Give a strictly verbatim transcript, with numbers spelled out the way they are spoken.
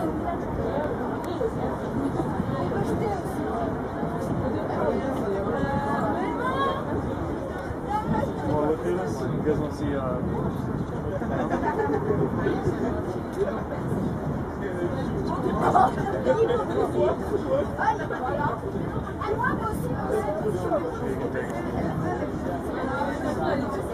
Well, look at this. You guys want to see? Uh, Ah, moi aussi.